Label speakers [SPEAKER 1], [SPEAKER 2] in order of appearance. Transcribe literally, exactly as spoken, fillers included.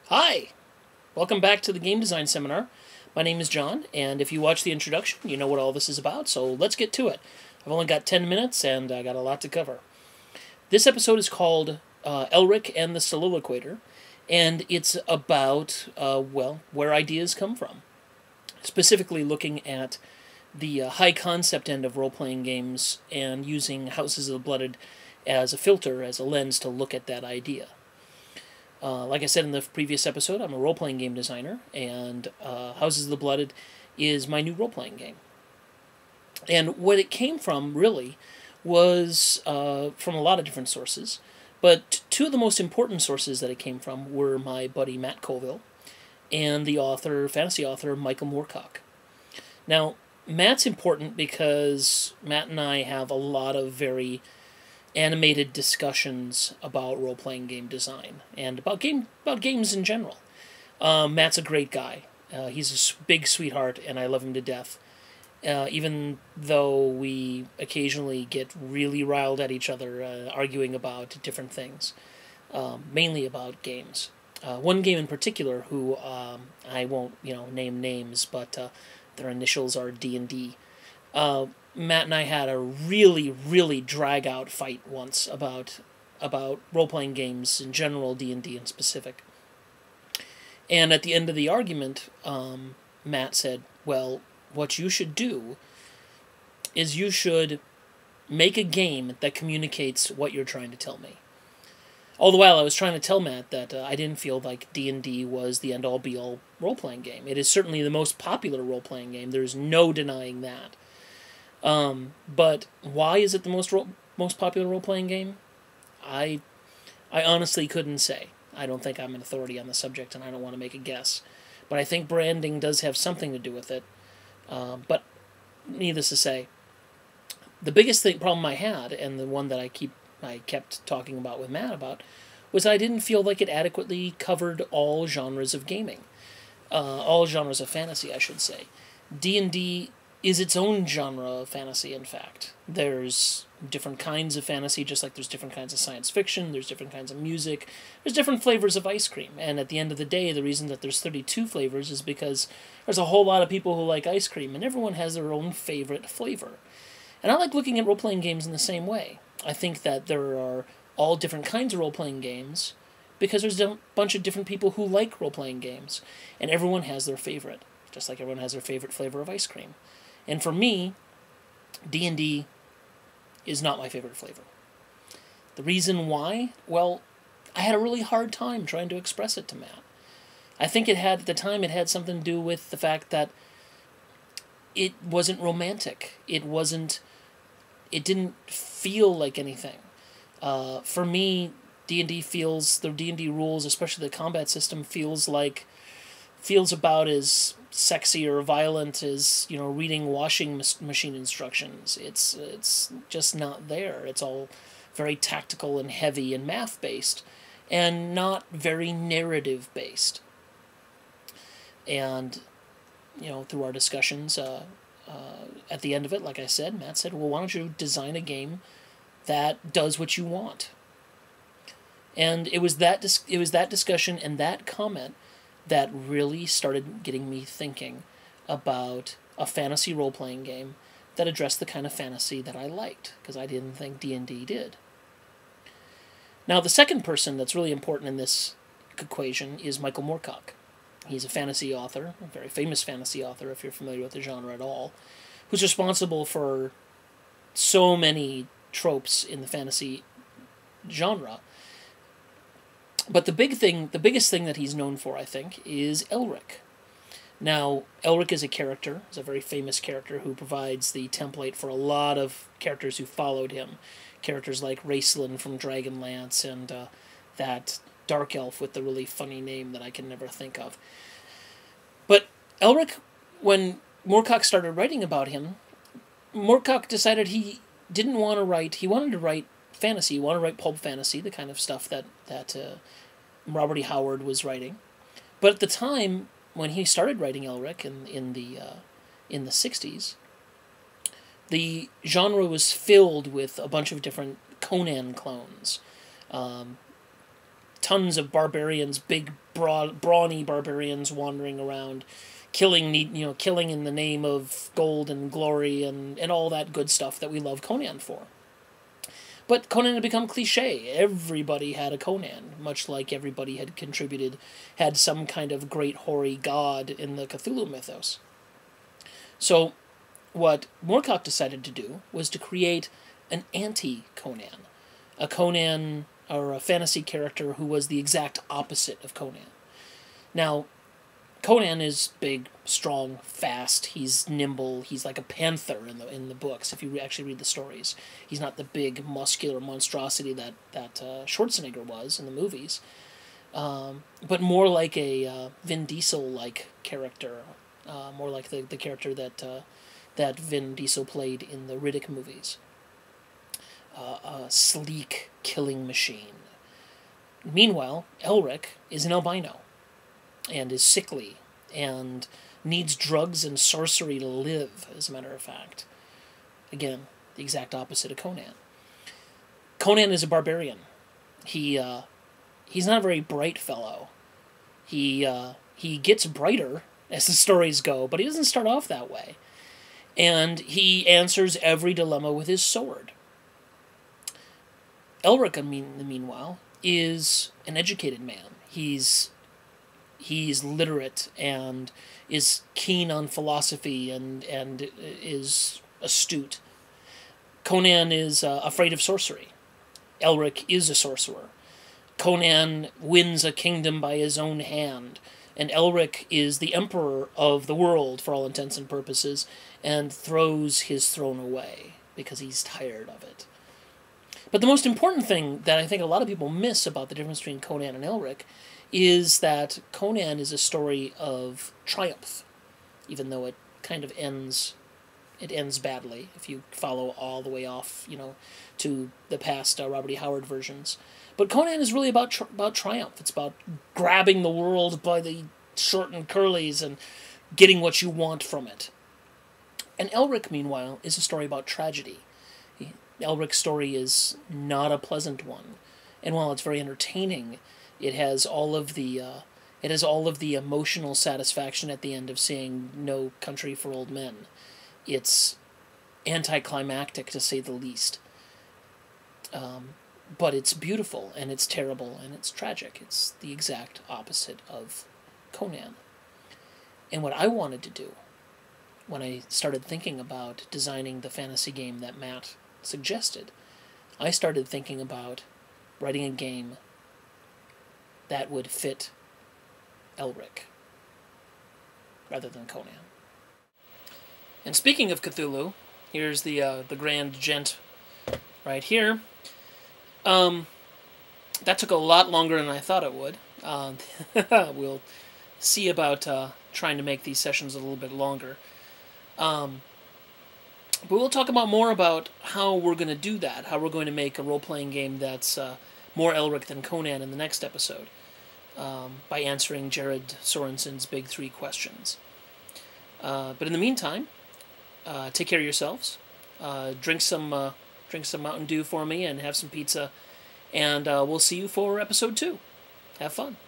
[SPEAKER 1] Hi! Welcome back to the Game Design Seminar. My name is John, and if you watch the introduction, you know what all this is about, so let's get to it. I've only got ten minutes, and I got a lot to cover. This episode is called uh, Elric and the Soliloquator, and it's about, uh, well, where ideas come from. Specifically looking at the uh, high concept end of role-playing games and using Houses of the Blooded as a filter, as a lens to look at that idea. Uh, like I said in the previous episode, I'm a role-playing game designer, and uh, Houses of the Blooded is my new role-playing game. And what it came from, really, was uh, from a lot of different sources, but two of the most important sources that it came from were my buddy Matt Colville and the author, fantasy author, Michael Moorcock. Now, Matt's important because Matt and I have a lot of very animated discussions about role-playing game design and about game about games in general. Um, Matt's a great guy. Uh, he's a big sweetheart, and I love him to death. Uh, even though we occasionally get really riled at each other, uh, arguing about different things, um, mainly about games. Uh, one game in particular, who um, I won't, you know, name names, but uh, their initials are D and D. Uh, Matt and I had a really, really drag-out fight once about about role-playing games in general, D and D in specific. And at the end of the argument, um, Matt said, well, what you should do is you should make a game that communicates what you're trying to tell me. All the while, I was trying to tell Matt that uh, I didn't feel like D and D was the end-all, be-all role-playing game. It is certainly the most popular role-playing game. There's no denying that. Um, but why is it the most ro- most popular role-playing game? I, I honestly couldn't say. I don't think I'm an authority on the subject, and I don't want to make a guess. But I think branding does have something to do with it. Uh, but needless to say, the biggest thing problem I had, and the one that I keep I kept talking about with Matt about, was I didn't feel like it adequately covered all genres of gaming, uh, all genres of fantasy, I should say. D and D is its own genre of fantasy, in fact. There's different kinds of fantasy, just like there's different kinds of science fiction, there's different kinds of music, there's different flavors of ice cream. And at the end of the day, the reason that there's thirty-two flavors is because there's a whole lot of people who like ice cream, and everyone has their own favorite flavor. And I like looking at role-playing games in the same way. I think that there are all different kinds of role-playing games because there's a bunch of different people who like role-playing games, and everyone has their favorite, just like everyone has their favorite flavor of ice cream. And for me, D and D is not my favorite flavor. The reason why? Well, I had a really hard time trying to express it to Matt. I think it had, at the time, it had something to do with the fact that it wasn't romantic. It wasn't, it didn't feel like anything. Uh, for me, D and D feels, the D and D rules, especially the combat system, feels like, feels about as sexy or violent as, you know, reading washing machine instructions. It's it's just not there. It's all very tactical and heavy and math-based, and not very narrative-based. And, you know, through our discussions, uh, uh, at the end of it, like I said, Matt said, well, why don't you design a game that does what you want? And it was that dis- it was that discussion and that comment that really started getting me thinking about a fantasy role-playing game that addressed the kind of fantasy that I liked, because I didn't think D and D did. Now, the second person that's really important in this equation is Michael Moorcock. He's a fantasy author, a very famous fantasy author, if you're familiar with the genre at all, who's responsible for so many tropes in the fantasy genre. But the big thing, the biggest thing that he's known for, I think, is Elric. Now, Elric is a character, is a very famous character who provides the template for a lot of characters who followed him. Characters like Raceland from Dragonlance and uh, that dark elf with the really funny name that I can never think of. But Elric, when Moorcock started writing about him, Moorcock decided he didn't want to write, he wanted to write fantasy, he wanted to write pulp fantasy, the kind of stuff that, that uh, Robert E. Howard was writing. But at the time, when he started writing Elric in, in the uh, in the sixties, the genre was filled with a bunch of different Conan clones. Um, tons of barbarians, big, broad, brawny barbarians wandering around, killing, you know, killing in the name of gold and glory and, and all that good stuff that we love Conan for. But Conan had become cliche. Everybody had a Conan, much like everybody had contributed, had some kind of great hoary god in the Cthulhu mythos. So what Moorcock decided to do was to create an anti-Conan, a Conan or a fantasy character who was the exact opposite of Conan. Now, Conan is big, strong, fast. He's nimble. He's like a panther in the in the books. If you actually read the stories, he's not the big, muscular monstrosity that that uh, Schwarzenegger was in the movies, um, but more like a uh, Vin Diesel-like character, uh, more like the the character that uh, that Vin Diesel played in the Riddick movies. Uh, a sleek killing machine. Meanwhile, Elric is an albino and is sickly and needs drugs and sorcery to live, as a matter of fact. Again, the exact opposite of Conan. Conan is a barbarian. He uh, he's not a very bright fellow. He uh, he gets brighter as the stories go, but he doesn't start off that way. And he answers every dilemma with his sword. Elric, in the meanwhile, is an educated man. He's he's literate and is keen on philosophy and and is astute. Conan is uh, afraid of sorcery. Elric is a sorcerer. Conan wins a kingdom by his own hand, and Elric is the emperor of the world for all intents and purposes, and throws his throne away because he's tired of it. But the most important thing that I think a lot of people miss about the difference between Conan and Elric is that Conan is a story of triumph, even though it kind of ends, it ends badly if you follow all the way off, you know, to the past uh, Robert E. Howard versions. But Conan is really about tri- about triumph. It's about grabbing the world by the short and curlies and getting what you want from it. And Elric, meanwhile, is a story about tragedy. Elric's story is not a pleasant one, and while it's very entertaining, it has all of the uh, it has all of the emotional satisfaction at the end of seeing No Country for Old Men. It's anticlimactic, to say the least. Um, but it's beautiful, and it's terrible, and it's tragic. It's the exact opposite of Conan. And what I wanted to do, when I started thinking about designing the fantasy game that Matt suggested, I started thinking about writing a game that would fit Elric rather than Conan. And speaking of Cthulhu, here's the uh, the grand gent right here. Um, that took a lot longer than I thought it would. Uh, we'll see about uh, trying to make these sessions a little bit longer. Um, But we'll talk about more about how we're going to do that, how we're going to make a role-playing game that's uh, more Elric than Conan in the next episode, um, by answering Jared Sorensen's big three questions. Uh, but in the meantime, uh, take care of yourselves, uh, drink some uh, drink some Mountain Dew for me, and have some pizza, and uh, we'll see you for episode two. Have fun.